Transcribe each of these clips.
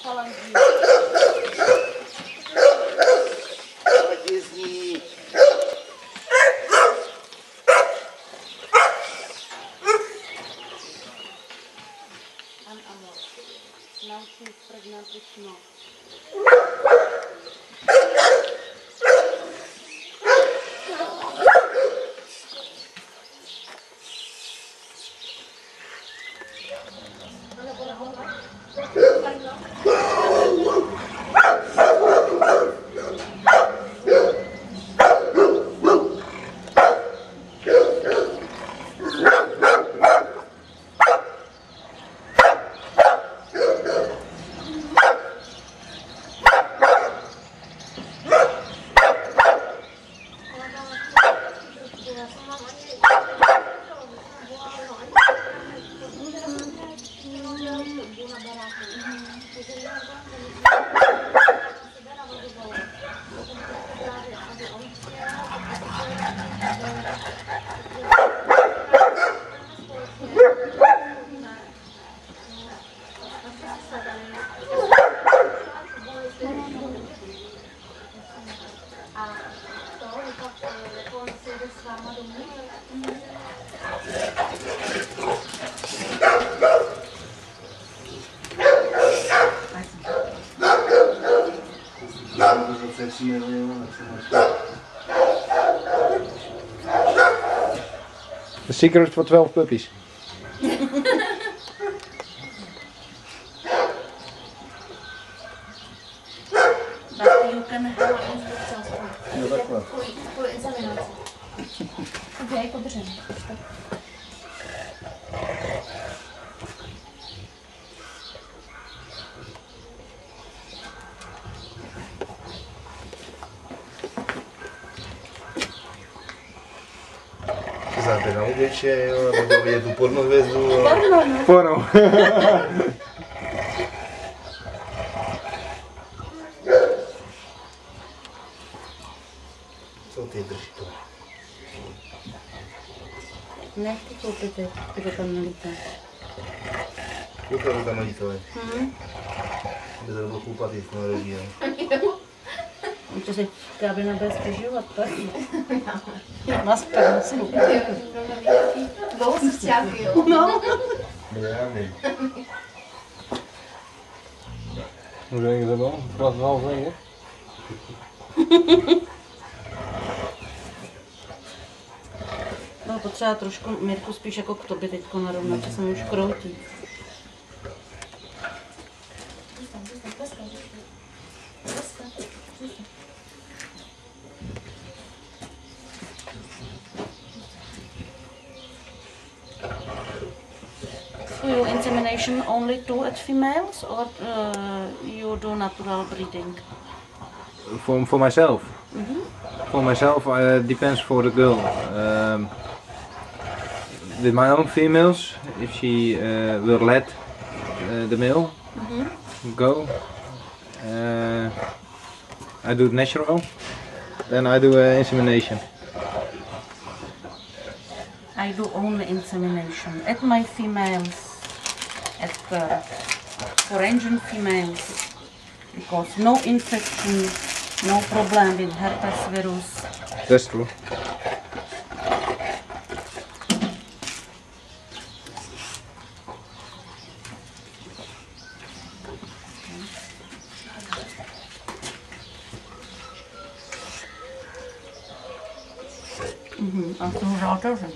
falangí. Hodně z ní. An amor. Naučím pregnant no. The secret for 12 puppies. But you can have instructions Pro examinaci. to jako držen. Znáte na uvěče, jo, nebo vidět tu pornohvězdu. Porno. Co ty drží to? Nech ty koupit, ty to tam nelítá. Koukám tam malítové. By to bylo koupat jít na rodí, To si Gabrina bude stěžovat, tak? Na spánsku. Dlouho se vzťahy, jo. No. já nevím. Může někde bylo? Plazval za někde? No, potřeba trošku Mirku spíš jako k tobě teďko narovnat, že se mi už kroutí. Do you insemination only two at females or you do natural breeding? For myself. For myself, depends for the girl. With my own females, if she will let the male go, I do it natural. Then I do insemination. I do only insemination at my females, at foreign females, because no infection, no problem with herpes virus. That's true. A to žádoře.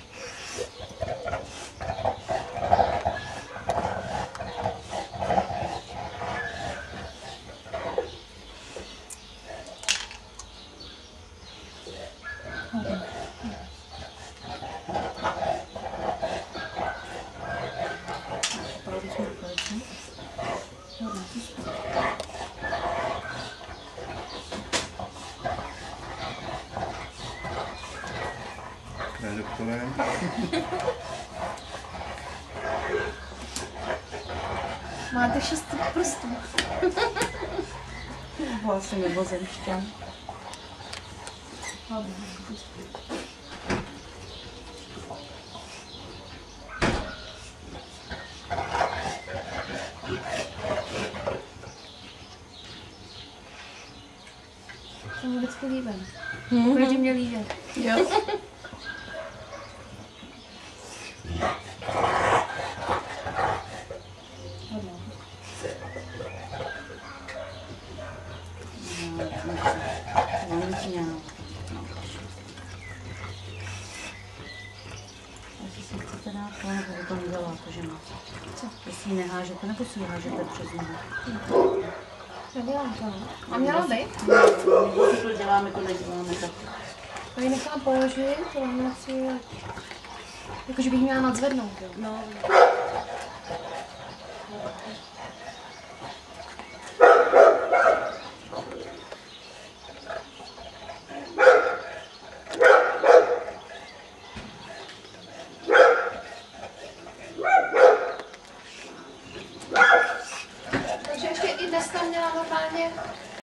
Máte 6 prstů. Vlastně mimozemšťan. vždycky líbím. Každý mě líbit. Jo. Jestli si chcete dát to, nebo vy to neděláte, že máte. Co? Jestli ji nehážete, nebo si ji hážete přes nohu. Nedělám to, no. A měla být? Když to děláme, to neděláme tak. To ji nechám položit, to si... Jakože bych měla nadzvednout, jo. No, Takže ještě i dnes tam měla normálně